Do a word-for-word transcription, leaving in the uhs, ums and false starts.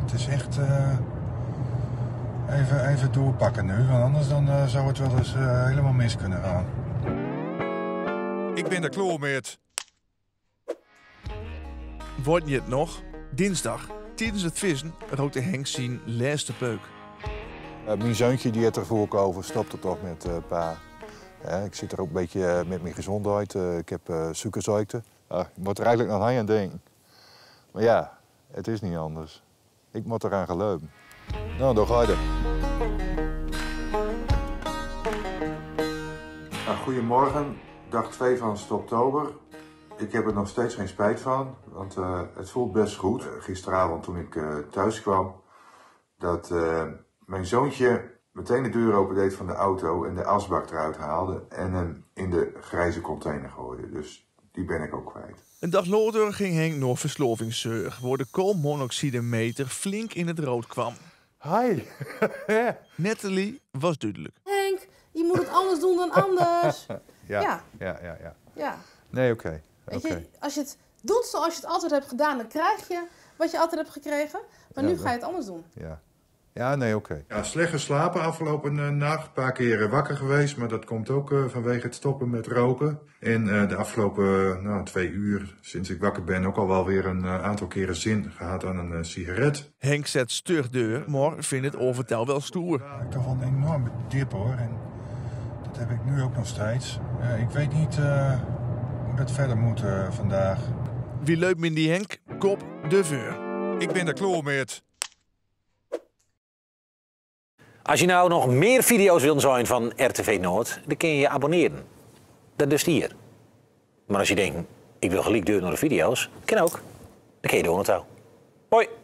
Het is echt uh, even, even doorpakken nu, want anders dan, uh, zou het wel eens uh, helemaal mis kunnen gaan. Ik ben de kloormeert. Wordt je het nog? Dinsdag, tijdens het vissen, rookte Henk zijn laatste peuk. Uh, mijn zoontje die heeft er voorkomen, stopte toch met uh, pa. Ja, ik zit er ook een beetje uh, met mijn gezondheid. Uh, ik heb uh, suikerziekte. Uh, ik moet er eigenlijk nog aan denken. Maar ja, het is niet anders. Ik moet eraan geloven. Nou, daar ga je. Nou, goedemorgen, dag twee van oktober. Ik heb er nog steeds geen spijt van, want uh, het voelt best goed. Gisteravond toen ik uh, thuis kwam, dat uh, mijn zoontje meteen de deur open deed van de auto en de asbak eruit haalde en hem in de grijze container gooide. Dus die ben ik ook kwijt. Een dag later ging Henk nog verslovingszorg, waar de koolmonoxidemeter flink in het rood kwam. Hi. Natalie was duidelijk. Henk, je moet het anders doen dan anders. Ja, Ja. ja, ja. ja. Ja. Nee, oké. Okay. Weet Okay. je, als je het doet zoals je het altijd hebt gedaan, dan krijg je wat je altijd hebt gekregen. Maar Ja, nu dat- ga je het anders doen. Ja. Ja, nee, oké. Okay. Ja, slecht geslapen afgelopen uh, nacht. Een paar keer uh, wakker geweest, maar dat komt ook uh, vanwege het stoppen met roken. En uh, de afgelopen uh, nou, twee uur, sinds ik wakker ben, ook al wel weer een uh, aantal keren zin gehad aan een uh, sigaret. Henk zet stug deur, maar vindt het overtel wel stoer. Ik heb toch wel een enorme dip hoor. En dat heb ik nu ook nog steeds. Uh, ik weet niet uh, hoe dat verder moet uh, vandaag. Wie leupt min die Henk? Kop de veur. Ik ben de kloormeert. Als je nou nog meer video's wilt zien van R T V Noord, dan kun je je abonneren. Dat dus hier. Maar als je denkt, ik wil gelijk deur naar de video's, kan ook. Dan kun je door het touw. Hoi!